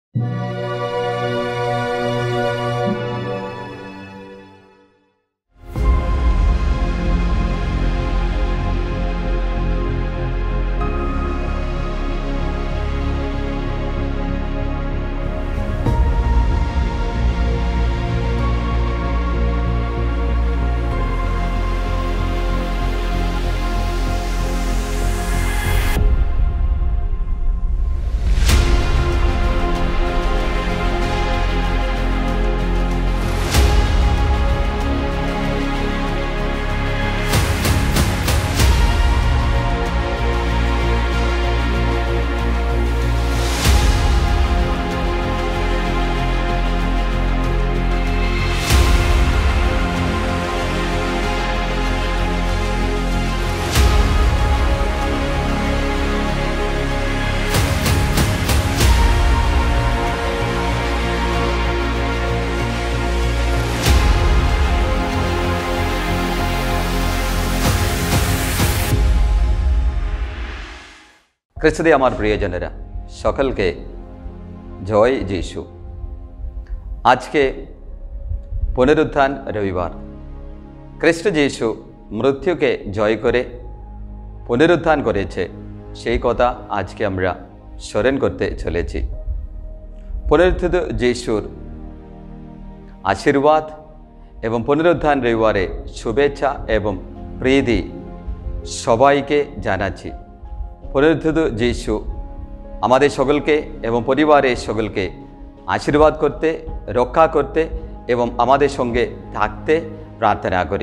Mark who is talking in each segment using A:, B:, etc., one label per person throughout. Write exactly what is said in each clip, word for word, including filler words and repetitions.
A: খ্রিস্টদে আমার প্রিয়জনেরা, সকলকে জয় যিশু। আজকে পুনরুত্থান রবিবার। খ্রিস্ট যিশু মৃত্যুকে জয় করে পুনরুত্থান করেছে, সেই কথা আজকে আমরা স্মরণ করতে চলেছি। পুনরুত্থিত যিশুর আশীর্বাদ এবং পুনরুত্থান রবিবারে শুভেচ্ছা এবং প্রীতি সবাইকে জানাচ্ছি। পুনরুত্থিত যিশু আমাদের সকলকে এবং পরিবারের সকলকে আশীর্বাদ করতে, রক্ষা করতে এবং আমাদের সঙ্গে থাকতে প্রার্থনা করি।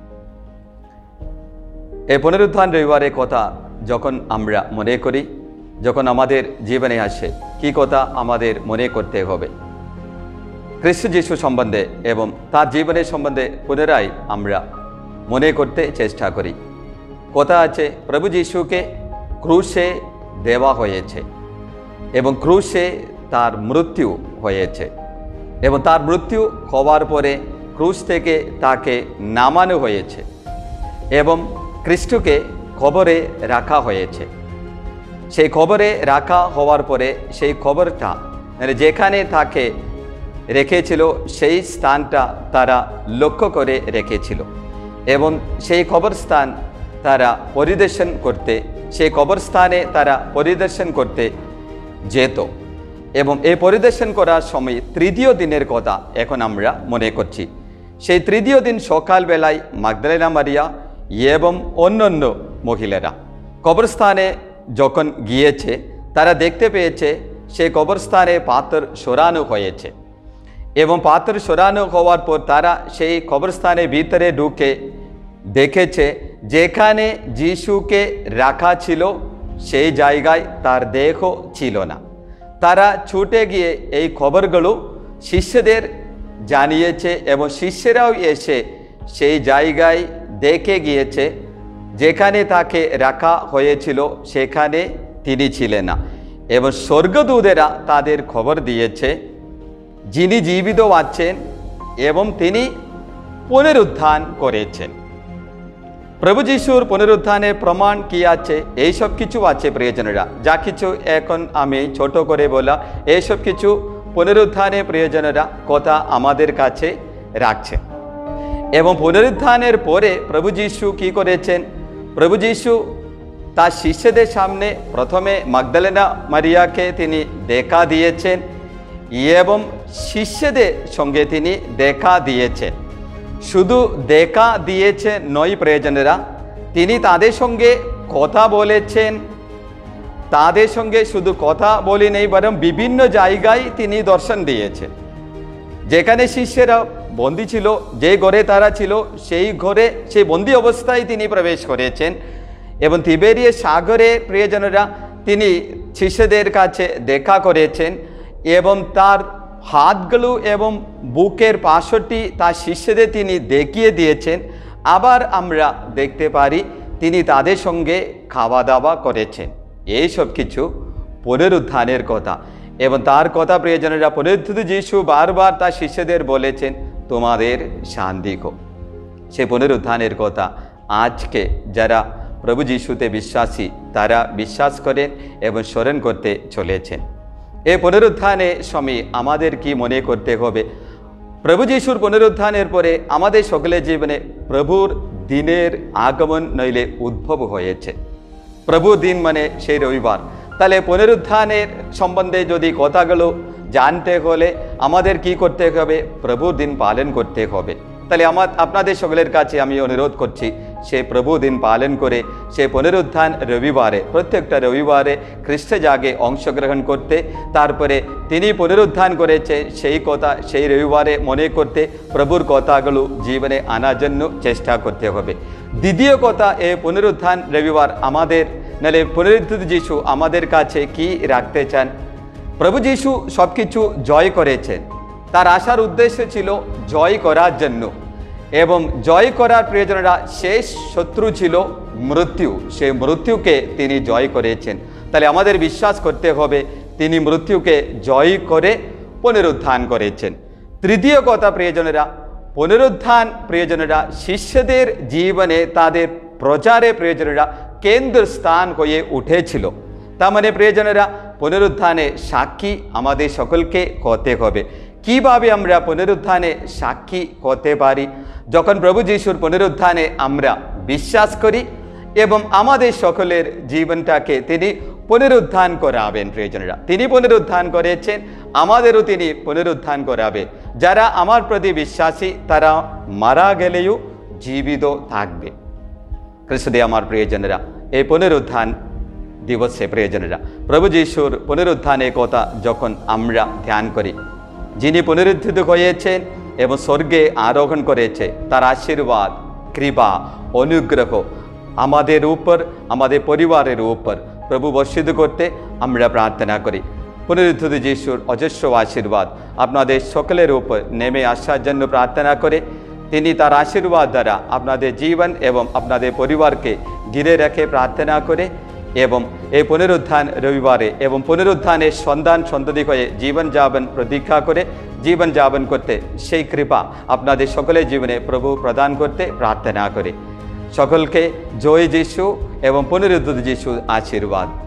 A: এই পুনরুত্থান রবিবারের কথা যখন আমরা মনে করি, যখন আমাদের জীবনে আসে, কী কথা আমাদের মনে করতে হবে? খ্রিস্ট যিশু সম্বন্ধে এবং তার জীবনের সম্বন্ধে পুনরায় আমরা মনে করতে চেষ্টা করি। কথা আছে, প্রভু যিশুকে ক্রুশে দেওয়া হয়েছে এবং ক্রুশে তার মৃত্যু হয়েছে এবং তার মৃত্যু হওয়ার পরে ক্রুশ থেকে তাকে নামানো হয়েছে এবং খ্রিস্টকে কবরে রাখা হয়েছে। সেই কবরে রাখা হওয়ার পরে সেই কবরটা মানে যেখানে তাকে রেখেছিল সেই স্থানটা তারা লক্ষ্য করে রেখেছিল এবং সেই কবরস্থান তারা পরিদর্শন করতে সেই কবরস্থানে তারা পরিদর্শন করতে যেত এবং এই পরিদর্শন করার সময় তৃতীয় দিনের কথা এখন আমরা মনে করছি। সেই তৃতীয় দিন সকালবেলায় মাগদলেনা মারিয়া এবং অন্যান্য মহিলারা কবরস্থানে যখন গিয়েছে, তারা দেখতে পেয়েছে সেই কবরস্থানে পাথর সরানো হয়েছে এবং পাথর সরানো হওয়ার পর তারা সেই কবরস্থানের ভিতরে ঢুকে দেখেছে যেখানে যিশুকে রাখা ছিল সেই জায়গায় তার দেহ ছিল না। তারা ছুটে গিয়ে এই খবরগুলো শিষ্যদের জানিয়েছে এবং শিষ্যরাও এসে সেই জায়গায় দেখে গিয়েছে যেখানে তাকে রাখা হয়েছিল সেখানে তিনি ছিলেন না এবং স্বর্গদূতেরা তাদের খবর দিয়েছে যিনি জীবিত আছেন এবং তিনি পুনরুত্থান করেছেন। প্রভু যিশুর পুনরুত্থানের প্রমাণ কি আছে? এইসব কিছু আছে প্রিয়জনেরা, যা কিছু এখন আমি ছোট করে বলা, এইসব কিছু পুনরুত্থানের প্রিয়জনেরা কথা আমাদের কাছে রাখছে। এবং পুনরুত্থানের পরে প্রভু যিশু কি করেছেন? প্রভু যিশু তার শিষ্যদের সামনে প্রথমে মাগদলেনা মারিয়াকে তিনি দেখা দিয়েছেন এবং শিষ্যদের সঙ্গে তিনি দেখা দিয়েছেন। শুধু দেখা দিয়েছে নয় প্রিয়জনেরা, তিনি তাদের সঙ্গে কথা বলেছেন। তাদের সঙ্গে শুধু কথা বলে নেই, বরং বিভিন্ন জায়গায় তিনি দর্শন দিয়েছেন। যেখানে শিষ্যরা বন্দী ছিল, যে ঘরে তারা ছিল, সেই ঘরে সেই বন্দী অবস্থায় তিনি প্রবেশ করেছেন এবং তিবেরিয়াস সাগরে প্রিয়জনেরা তিনি শিষ্যদের কাছে দেখা করেছেন এবং তার হাতগুলো এবং বুকের পাশটি তার শিষ্যদের তিনি দেখিয়ে দিয়েছেন। আবার আমরা দেখতে পারি তিনি তাদের সঙ্গে খাওয়া দাওয়া করেছেন। এই সব কিছু পুনরুত্থানের কথা এবং তার কথা প্রিয়জনেরা পুনরুত্থিত যিশু বারবার তার শিষ্যদের বলেছেন তোমাদের শান্তি হোক। সে পুনরুত্থানের কথা আজকে যারা প্রভু যিশুতে বিশ্বাসী তারা বিশ্বাস করেন এবং স্মরণ করতে চলেছেন। এই পুনরুত্থানের সময় আমাদের কি মনে করতে হবে? প্রভু যিশুর পুনরুত্থানের পরে আমাদের সকলের জীবনে প্রভুর দিনের আগমন নইলে উদ্ভব হয়েছে। প্রভু দিন মানে সেই রবিবার। তাহলে পুনরুত্থানের সম্বন্ধে যদি কথাগুলো জানতে হলে আমাদের কি করতে হবে? প্রভুর দিন পালন করতে হবে। তাহলে আমার আপনাদের সকলের কাছে আমি অনুরোধ করছি, সে প্রভু দিন পালন করে সে পুনরুত্থান রবিবারে, প্রত্যেকটা রবিবারে খ্রিস্ট জাগে অংশগ্রহণ করতে, তারপরে তিনি পুনরুত্থান করেছে সেই কথা সেই রবিবারে মনে করতে, প্রভুর কথাগুলো জীবনে আনার জন্য চেষ্টা করতে হবে। দ্বিতীয় কথা, এই পুনরুত্থান রবিবার আমাদের নাহলে পুনরুত্থিত যিশু আমাদের কাছে কি রাখতে চান? প্রভু যিশু সব কিছু জয় করেছেন, তার আসার উদ্দেশ্য ছিল জয় করার জন্য, এবং জয় করার প্রয়োজনরা শেষ শত্রু ছিল মৃত্যু। সেই মৃত্যুকে তিনি জয় করেছেন। তাহলে আমাদের বিশ্বাস করতে হবে তিনি মৃত্যুকে জয় করে পুনরুত্থান করেছেন। তৃতীয় কথা প্রিয়জনেরা, পুনরুত্থান প্রিয়জনেরা শিষ্যদের জীবনে তাদের প্রচারে প্রিয়জনেরা কেন্দ্রস্থান হয়ে উঠেছিল। তার মানে প্রিয়জনেরা পুনরুত্থানে সাক্ষী আমাদের সকলকে হতে হবে। কিভাবে আমরা পুনরুত্থানে সাক্ষী হতে পারি? যখন প্রভু যিশুর পুনরুত্থানে আমরা বিশ্বাস করি এবং আমাদের সকলের জীবনটাকে তিনি পুনরুত্থান করাবেন। প্রিয়জনেরা তিনি পুনরুত্থান করেছেন, আমাদেরও তিনি পুনরুত্থান করাবেন। যারা আমার প্রতি বিশ্বাসী তারা মারা গেলেও জীবিত থাকবে। খ্রিস্টে আমার প্রিয়জনেরা, এই পুনরুত্থান দিবসে প্রিয়জনেরা প্রভু যিশুর পুনরুত্থানের কথা যখন আমরা ধ্যান করি, যিনি পুনরুত্থিত হয়েছেন এবং স্বর্গে আরোহণ করেছে, তার আশীর্বাদ, কৃপা, অনুগ্রহ আমাদের উপর, আমাদের পরিবারের উপর প্রভু বর্ষিত করতে আমরা প্রার্থনা করি। পুনরুত্থিত যিশুর অজস্র আশীর্বাদ আপনাদের সকলের উপর নেমে আসার জন্য প্রার্থনা করে, তিনি তার আশীর্বাদ দ্বারা আপনাদের জীবন এবং আপনাদের পরিবারকে ঘিরে রেখে প্রার্থনা করে, এবং এই পুনরুত্থান রবিবারে এবং পুনরুত্থানের সন্ধান সন্ততি হয়ে জীবনযাপন প্রতীক্ষা করে জীবনযাপন করতে সেই কৃপা আপনাদের সকলের জীবনে প্রভু প্রদান করতে প্রার্থনা করে। সকলকে জয় যিশু এবং পুনরুত্থিত যিশু আশীর্বাদ।